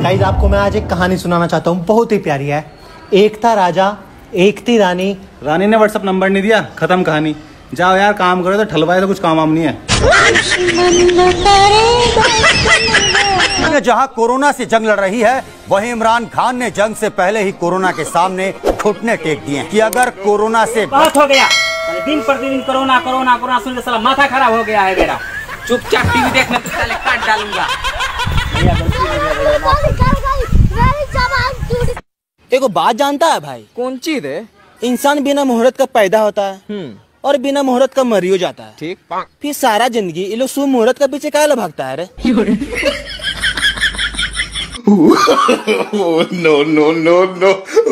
Guys आपको मैं आज एक कहानी सुनाना चाहता हूँ, बहुत ही प्यारी है। एक था राजा, एक थी रानी। रानी ने व्हाट्सएप नंबर नहीं दिया, खत्म कहानी। जाओ यार काम करो, तो ठलवाए तो कुछ काम वाम नहीं है। जहां कोरोना से जंग लड़ रही है, वहीं इमरान खान ने जंग से पहले ही कोरोना के सामने घुटने टेक दिए कि अगर कोरोना से बहुत हो गया, दिन प्रतिदिन कोरोना कोरोना कोरोना सुन के साला माथा खराब हो गया है मेरा। चुपचाप टीवी देखने तो साले काट डालूंगा। देखो बात जानता है भाई? कौन चीज है? इंसान बिना मुहूर्त का पैदा होता है और बिना मुहूर्त का मर ही जाता है। ठीक। फिर सारा जिंदगी ये लोग शुभ मुहूर्त का पीछे काहे भागता है रे? No no no no.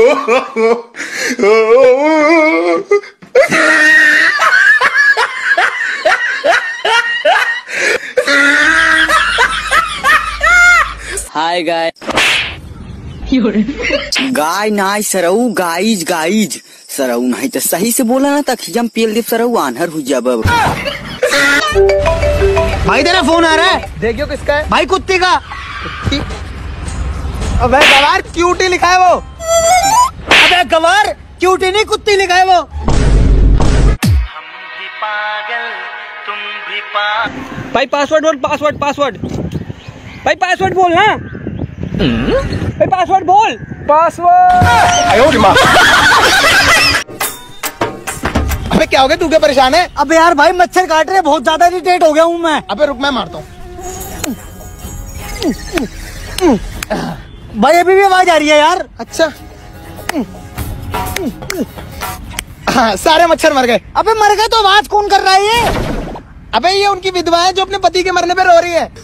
हाय गाय। गाय नाय सरऊ गाइज गाइज सरऊ नहीं तो सही से बोला ना तक जम पेल दे सरऊ आनहर हो जब। भाई तेरा फोन आ रहा है, देखियो किसका है? भाई कुत्ती का। कुत्ती? अबे गवार क्यूटी लिखा है वो। अबे गवार क्यूटी नहीं कुत्ती लिखा है वो। हम भी पागल तुम भी पागल। भाई पासवर्ड बोल, पासवर्ड पासवर्ड। भाई पासवर्ड बोल ना। भाई पासवर्ड बोल, पासवर्ड। अबे क्या हो गया, तू क्या परेशान है? अबे यार भाई मच्छर काट रहे, बहुत ज्यादा इरिटेट हो गया हूँ मैं। अबे रुक मैं मारता हूँ। भाई अभी भी आवाज आ रही है यार। अच्छा हाँ, सारे मच्छर मर गए। अबे मर गए तो आवाज कौन कर रहा है ये? अबे ये उनकी विधवा है जो अपने पति के मरने पे रो रही है।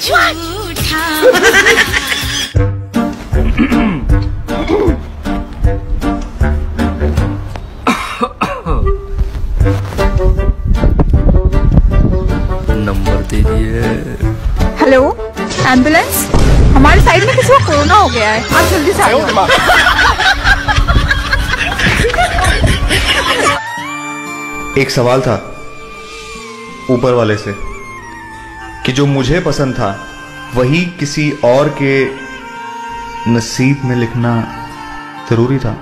नंबर दे दिए। हेलो एम्बुलेंस, हमारे साइड में किसी को कोरोना हो गया है, आप जल्दी से आओ। एक सवाल था ऊपर वाले से कि जो मुझे पसंद था वही किसी और के नसीब में लिखना जरूरी था।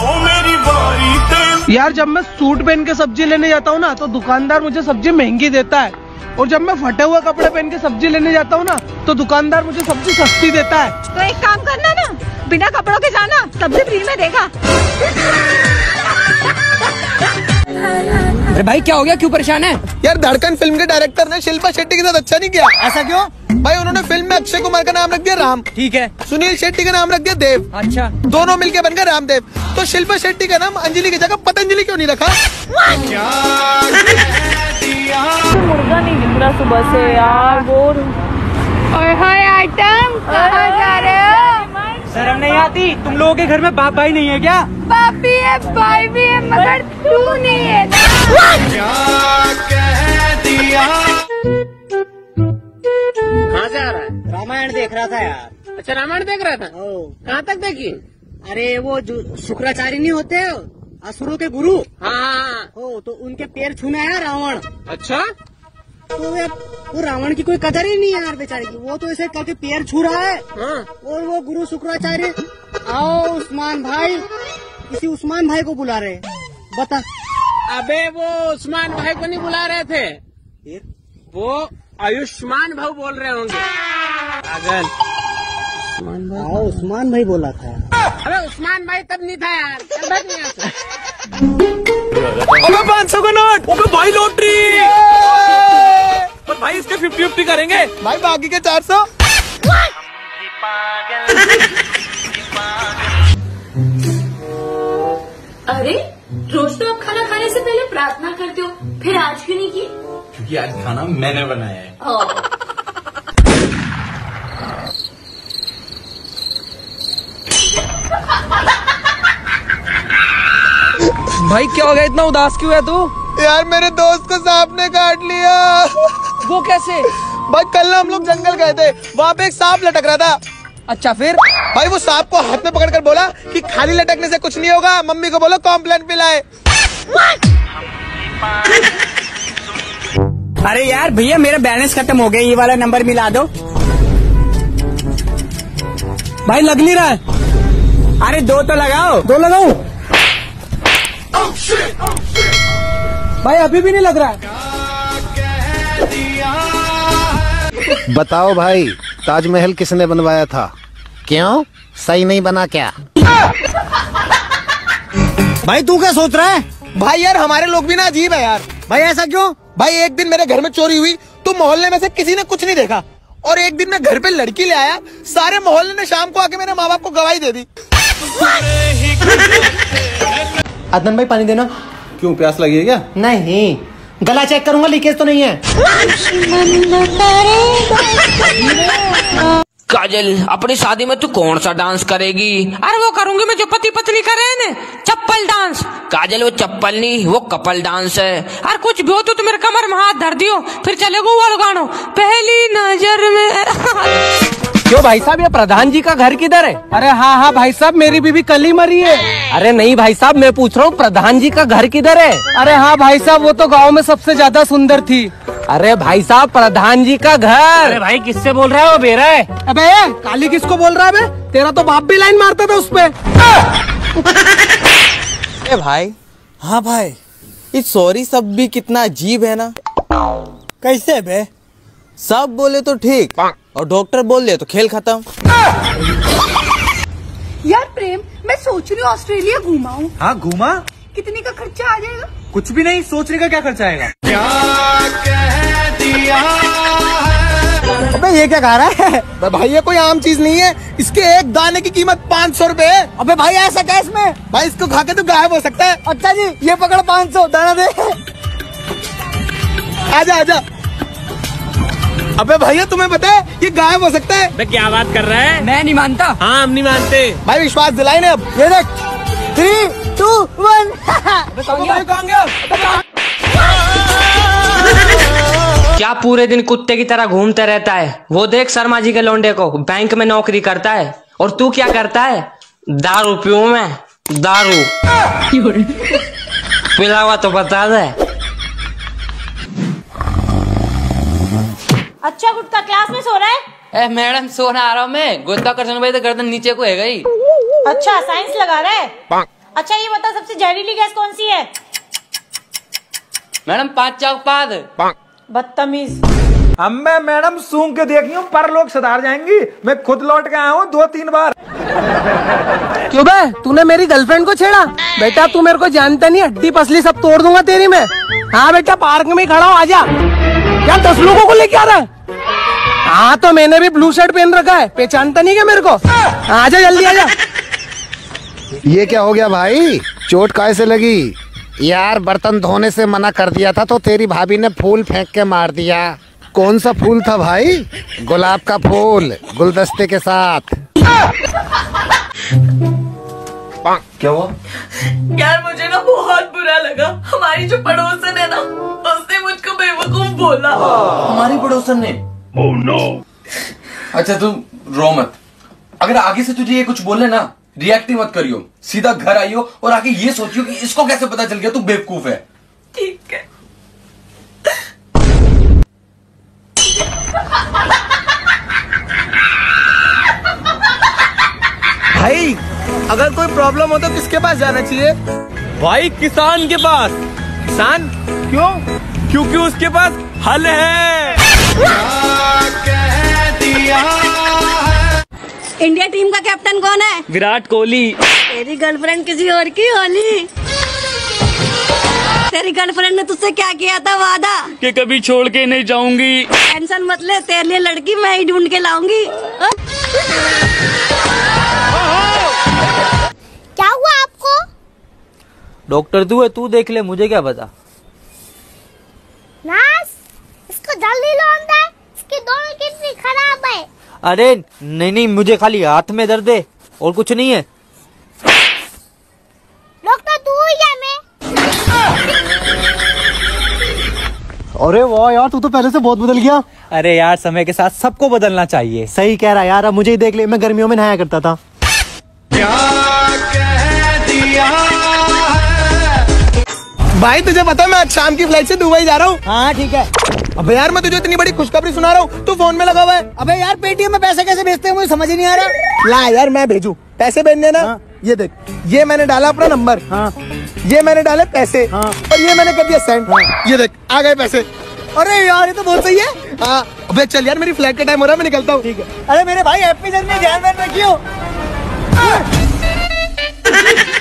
यार जब मैं सूट पहन के सब्जी लेने जाता हूँ ना तो दुकानदार मुझे सब्जी महंगी देता है, और जब मैं फटे हुए कपड़े पहन के सब्जी लेने जाता हूँ ना तो दुकानदार मुझे सब्जी सस्ती देता है। तो एक काम करना ना, बिना कपड़ों के जाना, सब्जी फ्री में देगा। अरे भाई क्या हो गया, क्यों परेशान है? यार धड़कन फिल्म के डायरेक्टर ने शिल्पा शेट्टी के साथ अच्छा नहीं किया। ऐसा क्यों? भाई उन्होंने फिल्म में अक्षय कुमार का नाम रख दिया राम, ठीक है, सुनील शेट्टी का नाम रख दिया देव। अच्छा, दोनों मिलके बन गए रामदेव। तो शिल्पा शेट्टी का नाम अंजलि की जगह पतंजलि क्यों नहीं रखा? मुर्गा नहीं दिख रहा सुबह से यार, बोर। और हाय आइटम, कहाँ जा रहे हो? शर्म नहीं आती? तुम लोगों के घर में बाप भाई नहीं है क्या? बाप भी है भाई भी है, मगर तू नहीं है ना। कहाँ जा रहा है? रामायण देख रहा था यार। अच्छा रामायण देख रहा था? कहाँ तक देखी? अरे वो जो शुक्राचार्य नहीं होते असुरों के गुरु, हाँ हो तो उनके पैर छूने आया रावण। अच्छा, तो यार वो रावण की कोई कदर ही नहीं है यार बेचारे की। वो तो ऐसे करके पैर छू रहा है। हाँ। और वो गुरु शुक्राचार्य, आओ उस्मान भाई, किसी उस्मान भाई को बुला रहे, बता। अबे वो उस्मान भाई को नहीं बुला रहे थे, वो आयुष्मान भाई बोल रहे होंगे। पागल। आओ उस्मान भाई बोला था। अबे उस्मान भाई तब नहीं था यार, चल भाग यहाँ से। अबे 500 का नोट। अबे भाई लॉटरी। पर भाई इसके 50-50 करेंगे भाई, बाकी के 400। अरे रोज तो आप खाना खाने से पहले प्रार्थना करते हो, फिर आज क्यों नहीं की? क्योंकि आज खाना मैंने बनाया है। भाई क्या हो गया, इतना उदास क्यों है तू? यार मेरे दोस्त को सांप ने काट लिया। वो कैसे? भाई कल ना हम लोग जंगल गए थे, वहाँ पे एक सांप लटक रहा था। अच्छा फिर? भाई वो सांप को हाथ में पकड़कर बोला कि खाली लटकने से कुछ नहीं होगा, मम्मी को बोलो कॉम्प्लेन पिलाए। अरे यार भैया मेरा बैलेंस खत्म हो गया, ये वाला नंबर मिला दो। भाई लग नहीं रहा है। अरे 2 तो लगाओ। 2 लगाऊं? भाई अभी भी नहीं लग रहा है। बताओ भाई, ताजमहल किसने बनवाया था? क्यों, सही नहीं बना क्या? भाई तू क्या सोच रहा है? भाई यार हमारे लोग भी ना अजीब है यार। भाई ऐसा क्यों? भाई एक दिन मेरे घर में चोरी हुई तो मोहल्ले में से किसी ने कुछ नहीं देखा, और एक दिन मैं घर पे लड़की ले आया, सारे मोहल्ले ने शाम को आके मेरे माँ बाप को गवाही दे दी। अदनान भाई पानी देना। क्यों, प्यास लगी है क्या? नहीं, गला चेक करूंगा, लीकेज तो नहीं है। काजल, अपनी शादी में तू कौन सा डांस करेगी? अरे वो करूंगी मैं जो पति पत्नी कर रहे हैं, चप्पल डांस। काजल वो चप्पल नहीं, वो कपल डांस है। अरे कुछ भी हो तो मेरे कमर में हाथ धर दियो, फिर चलेगा वो गानो पहली नजर में। क्यों भाई साहब, ये प्रधान जी का घर किधर है? अरे हाँ भाई साहब, मेरी बीवी कल ही मरी है। अरे नहीं भाई साहब, मैं पूछ रहा हूँ प्रधान जी का घर किधर है? अरे हाँ भाई साहब, वो तो गांव में सबसे ज्यादा सुंदर थी। अरे भाई साहब, प्रधान जी का घर। अरे भाई किससे बोल रहा है? वो बेरा है। अबे काली किसको बोल रहा है बे? तेरा तो बाप भी लाइन मारता था उस पे। भाई। हाँ भाई, ये सॉरी सब भी कितना अजीब है ना। कैसे बे? सब बोले तो ठीक और डॉक्टर बोल दे तो खेल खत्म। यार प्रेम, मैं सोच रही हूँ ऑस्ट्रेलिया घुमाऊं। हाँ घुमा। कितने का खर्चा आ जाएगा? कुछ भी नहीं, सोचने का क्या खर्चा आएगा? क्या कह दिया अबे ये क्या खा रहा है? भाई ये कोई आम चीज नहीं है, इसके एक दाने की कीमत 500 रुपए है। अबे भाई ऐसा क्या इसमें? भाई इसको खा के तो गायब हो सकता है। अच्छा जी, ये पकड़ 500, दाना दे। आजा आजा। अबे भैया तुम्हें पता है ये गायब हो सकता है? मैं क्या बात कर रहा है? मैं नहीं मानता। हाँ हम नहीं मानते। भाई विश्वास दिलाई ना। अब ये देख, 3, 2, 1। क्या पूरे दिन कुत्ते की तरह घूमते रहता है? वो देख शर्मा जी के लौंडे को, बैंक में नौकरी करता है, और तू क्या करता है? दारू पीऊं मैं, दारू। पिला हुआ तो बता दे। अच्छा गुटका क्लास में सो रहा है? मैडम सोना आ रहा हूँ मैं। गुत्ता कर भाई तो गर्दन नीचे को है गई। अच्छा साइंस लगा रहा है। अच्छा ये बता, सबसे जहरीली गैस कौन सी है? मैडम 5 चौक पाद। बदतमीज। अब मैं मैडम सूंघ के देखी हूँ, पर लोग सुधार जाएंगी। मैं खुद लौट के आया हूँ 2-3 बार। क्यों बे, तूने मेरी गर्लफ्रेंड को छेड़ा? बेटा तू मेरे को जानता नहीं, हड्डी पसली सब तोड़ दूंगा तेरी मैं। हाँ बेटा, पार्क में खड़ा हूँ, आजा। क्या 10 लोगों को लेके आ रहा है? हाँ तो मैंने भी ब्लू शर्ट पहन रखा है, पहचानता नहीं क्या मेरे को? आजा जल्दी आजा। ये क्या हो गया भाई, चोट कैसे लगी? यार बर्तन धोने से मना कर दिया था तो तेरी भाभी ने फूल फेंक के मार दिया। कौन सा फूल था भाई? गुलाब का फूल, गुलदस्ते के साथ। क्या हुआ? यार मुझे ना बहुत बुरा लगा। हमारी जो पड़ोसन है ना, उसने मुझको बेवकूफ बोला। हमारी पड़ोसन ने? Oh no. अच्छा तुम रो मत। अगर आगे से तुझे ये कुछ बोले ना, रिएक्ट मत करियो, सीधा घर आइयो और आके ये सोचियो कि इसको कैसे पता चल गया तू बेवकूफ है। ठीक है। भाई अगर कोई प्रॉब्लम हो तो किसके पास जाना चाहिए? भाई किसान के पास। किसान क्यों? क्योंकि उसके पास हल है। इंडिया टीम का कैप्टन कौन है? विराट कोहली। तेरी गर्लफ्रेंड किसी और की होली। तेरी गर्लफ्रेंड ने तुझसे क्या किया था वादा? कि कभी छोड़ के नहीं जाऊंगी। टेंशन मत ले, तेरे लिए लड़की मैं ही ढूंढ के लाऊंगी। क्या हुआ आपको? डॉक्टर तू है, तू देख ले, मुझे क्या पता। नास, इसको जल्दी लौट दे, इसकी दोनों किडनी खराब है। अरे नहीं, मुझे खाली हाथ में दर्द है और कुछ नहीं है। डॉक्टर तू ही है मैं। अरे वाह यार, तू तो पहले से बहुत बदल गया। अरे यार समय के साथ सबको बदलना चाहिए। सही कह रहा यार, अब मुझे ही देख ले, मैं गर्मियों में नहाया करता था। क्या कह दिया भाई, तुझे पता है मैं आज शाम की फ्लाइट से दुबई जा रहा हूँ। हाँ ठीक है। अबे यार मैं तुझे इतनी बड़ी खुशखबरी सुना रहा हूँ, तू फोन में लगा हुआ है। अबे यार पेटीएम में पैसे कैसे भेजते हैं मुझे समझ ही नहीं आ रहा। ला यार मैं भेजू, पैसे भेजने ना। हाँ। ये देख, ये मैंने डाला अपना नंबर। हाँ। ये मैंने डाले पैसे। हाँ। और ये मैंने कर दिया सेंड। हाँ। ये देख आ गए पैसे। अरे यार ये तो बहुत सही है। हाँ। अबे चल यार मेरी फ्लाइट का टाइम हो रहा है, मैं निकलता हूँ। ठीक है। अरे मेरे भाई हैप्पी जर्नी, ध्यान रखियो।